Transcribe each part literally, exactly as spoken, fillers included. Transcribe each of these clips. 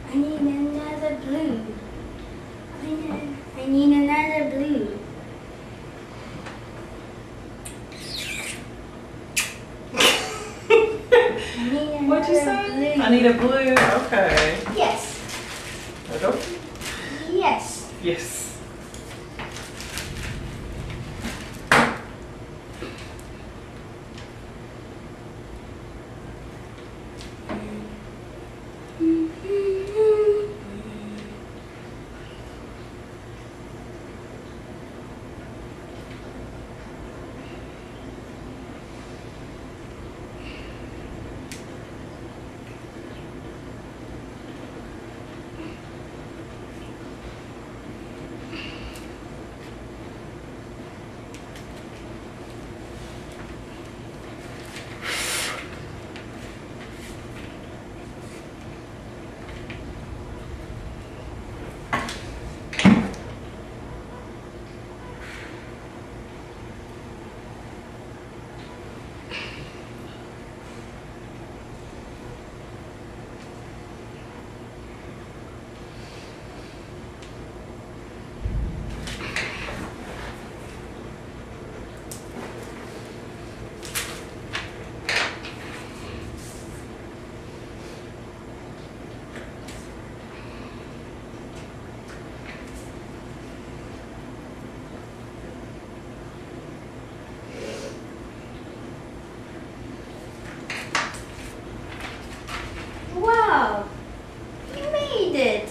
I need another blue. I need, I need another blue. I need another What'd you say? blue. I need a blue. Okay. Yes. Go. Yes. Yes. Wow. You made it.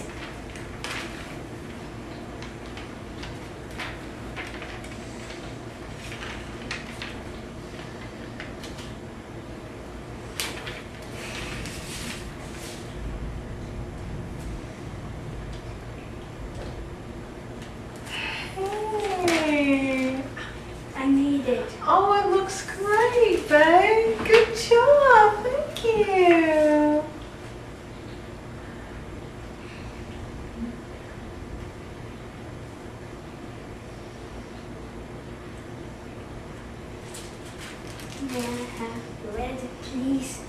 Hey. I made it. Oh, it looks great, babe. Good job. Thank you. May I have red, please?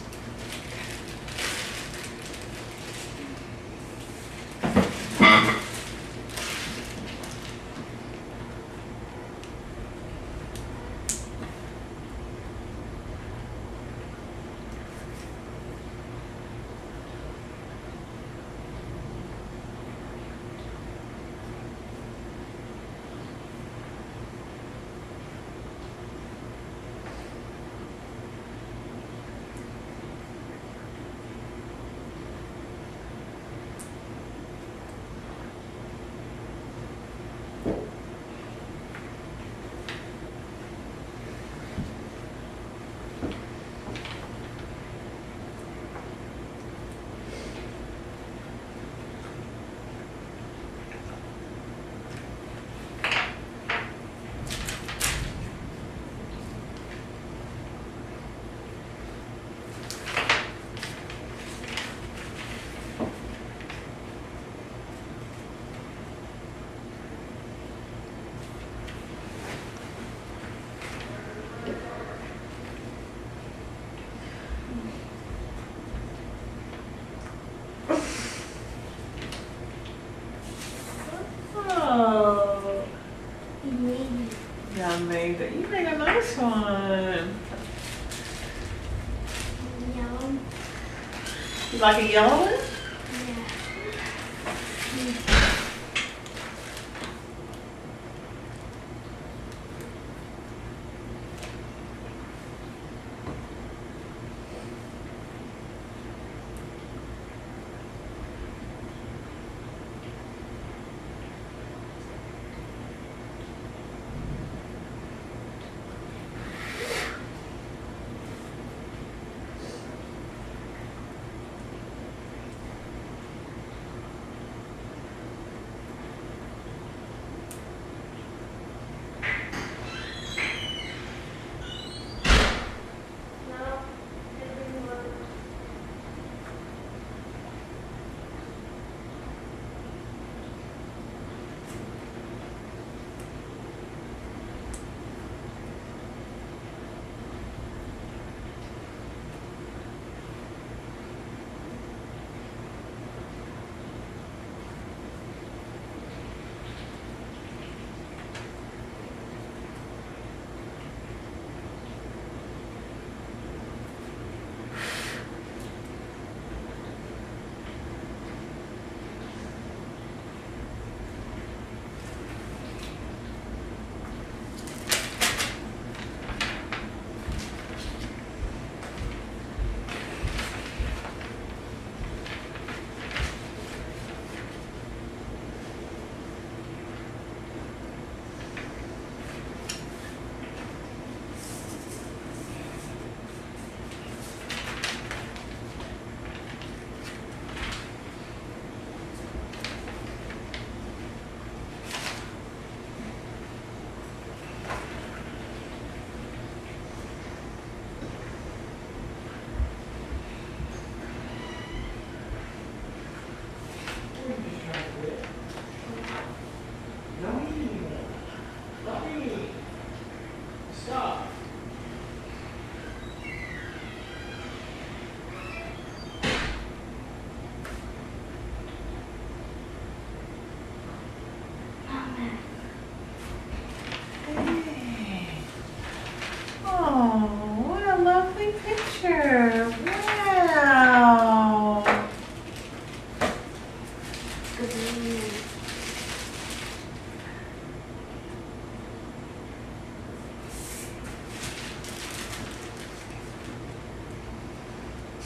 Oh. You made it. Yeah, I made it. You made a nice one. Yellow. You like a yellow one? Yeah.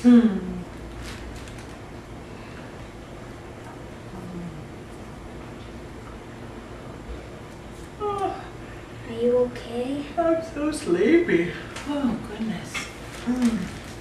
Hmm. Oh, Are you okay? I'm so sleepy. Oh, goodness. Hmm.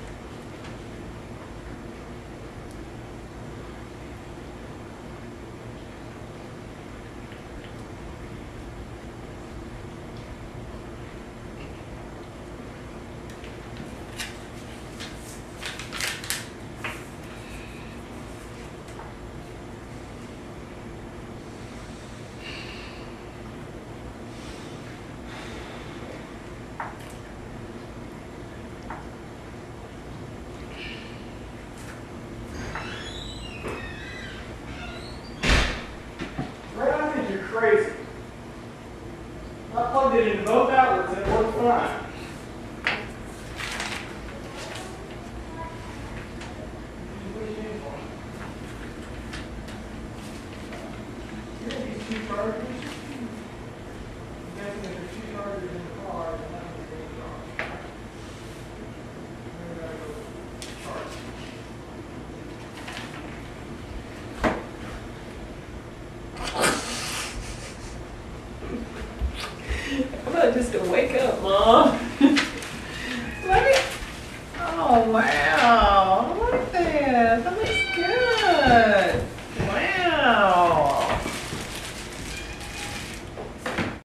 I think you're crazy. I plugged it into both outlets and it worked fine. You have these two chargers. I'm guessing if there's two chargers in the car, then that one's going to charge. Then we gotta go charge. I'm not just gonna wake up, Mom. Let me. Oh, wow.